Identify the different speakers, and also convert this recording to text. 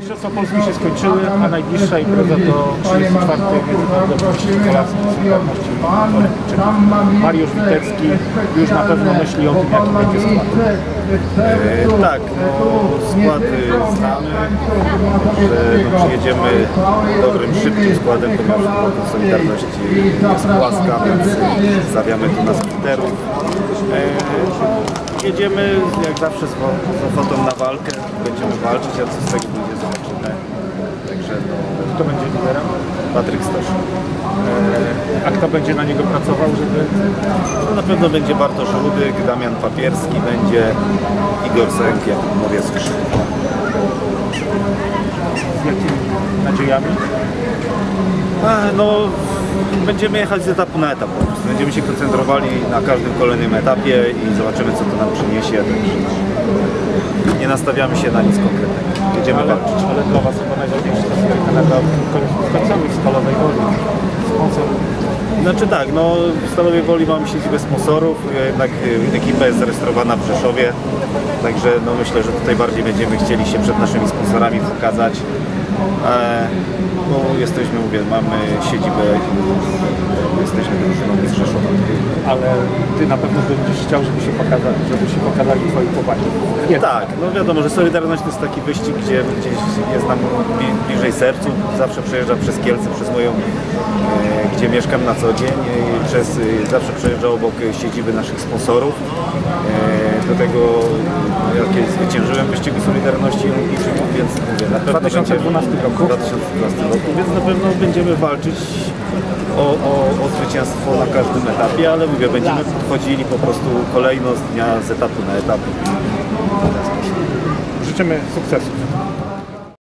Speaker 1: Mistrzostwa Polski się skończyły, a najbliższa impreza to 34. Międzynarodowy Polacy Solidarności Olimpijczyków. Mariusz Witecki już na pewno myśli o tym, jaki będzie skład.
Speaker 2: Tak, no, składy znamy, że no, przyjedziemy dobrym, szybkim składem, ponieważ Solidarność jest płaska, więc stawiamy tu na sprinterów. Jedziemy jak zawsze z ochotą na walkę, będziemy walczyć, a co z tego będzie zobaczymy. Także no,
Speaker 1: Kto będzie liderem?
Speaker 2: Patryk Stosz.
Speaker 1: A kto będzie na niego pracował, żeby...
Speaker 2: No, na pewno będzie Bartosz Rudyk, Damian Papierski, będzie Igor Sęk, Jakub Mowiewski.
Speaker 1: Z jakimi nadziejami?
Speaker 2: No, będziemy jechać z etapu na etap po prostu. Będziemy się koncentrowali na każdym kolejnym etapie i zobaczymy, co to nam przyniesie. Także nie nastawiamy się na nic konkretnego. Jedziemy walczyć.
Speaker 1: Ale dla Was chyba najważniejsza ta końcowych Stalowej Woli. Sponsor.
Speaker 2: Znaczy tak, no w Stalowej Woli mamy siedzibę sponsorów, jednak ekipa jest zarejestrowana w Rzeszowie, także no myślę, że tutaj bardziej będziemy chcieli się przed naszymi sponsorami pokazać. Bo jesteśmy, mówię, mamy siedzibę, jesteśmy drużyną z Rzeszowa.
Speaker 1: Ale Ty na pewno będziesz chciał, żeby się pokazali Twoi chłopaki.
Speaker 2: Tak, no wiadomo, że Solidarność to jest taki wyścig, gdzie gdzieś jest nam bliżej sercu. Zawsze przejeżdża przez Kielce, przez moją, gdzie mieszkam na co dzień. Zawsze przejeżdża obok siedziby naszych sponsorów. Do tego ja kiedyś zwyciężyłem w wyścigu Solidarności Olimpijczyków, więc mówię, na pewno
Speaker 1: 2012 roku.
Speaker 2: 2012 roku, więc na pewno będziemy walczyć o zwycięstwo na każdym etapie, ale mówię, będziemy podchodzili po prostu kolejno z dnia, z etapu na etap.
Speaker 1: Życzymy sukcesu.